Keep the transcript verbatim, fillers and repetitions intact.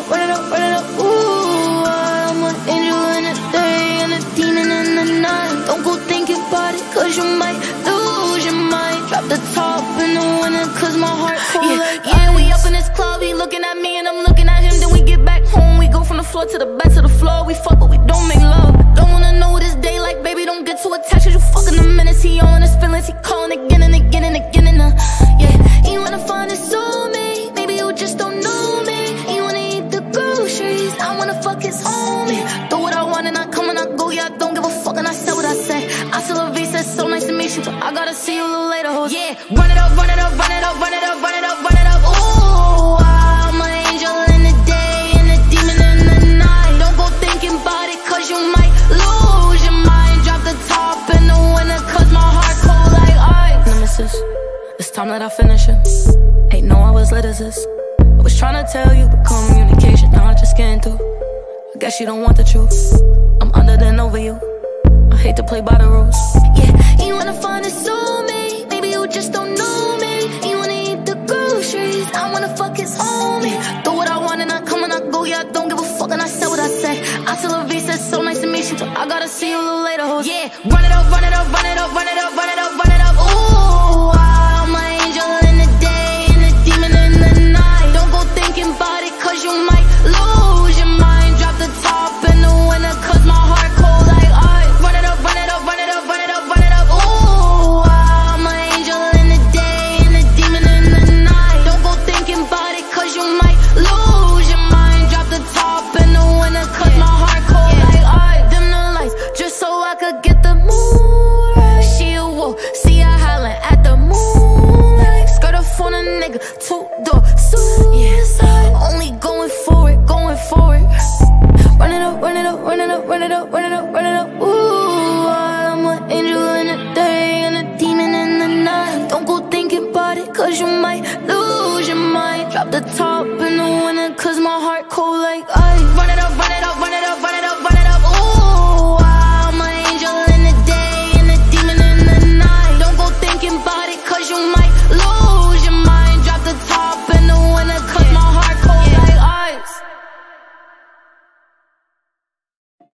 up, run it up, run it up. Ooh, I'm an angel in the day and a demon in the night. Don't go thinking about it, cause you might lose your mind. Drop the top in the winter, cause my heart cold yeah, like yeah, ice. We up in this club, he looking at me and I'm looking at him. Then we get back home, we go from the floor to the back to the floor. We fuck but we don't make love. Don't wanna know this day, like baby, don't get too attached, cause you fucking the minutes. He on his feelings, he calling again and again and again and uh, yeah. He wanna find his soulmate, maybe you just don't know me. He wanna eat the groceries, I wanna fuck his homie. Do what I want and I come and I go, yeah, I don't give a fuck and I say what I say. I still love V, says so nice to meet you, but I gotta see you a little later, hoes. Yeah, run it up, run it up, run it up, run it up, run it up, run it up. Ooh, I'm an angel in the day and a demon in the night. Don't go thinking about it, cause you might lose your mind. Drop the top in the winter, cause my heart cold like ice. Nemesis, it's time that I finish it. Ain't know I was lit as this. I was trying to tell you, but communication, now I just getting through. I guess you don't want the truth. I'm under then over you. I hate to play by the rules. Yeah, he wanna find his soulmate, maybe you just don't know me. He wanna eat the groceries, I wanna fuck his homie. Do what I want and I come and I go, yeah, I don't give a fuck and I say what I say. I still love V, says so nice to meet you, but I gotta see you a little later, hoes. Yeah, run it up, run it up, run it up, run it up, run it up, run it up. Ooh, I'm an angel in the day and a demon in the night. Don't go thinking about it, cause you might lose your mind. Drop the top in the winter, cause my heart cold like ice. Run it up, run it up, run it up, run it up, run it up. Ooh, I'm an angel in the day and a demon in the night. Don't go thinking about it, cause you might lose your mind. Drop the top in the winter, cause my heart cold like ice. Dim the lights, just so I could get the mood right. She a wolf, see her howling at the moonlight. Skirt up on a nigga, two door suicide. Only going for it, going for it. Run it up, run it up, run it up, run it up, run it up, run it up. Ooh, I'm an angel in the day and a demon in the night. Don't go thinking about it, cause you might lose your mind. Drop the top in the winter, cause my heart cold like ice.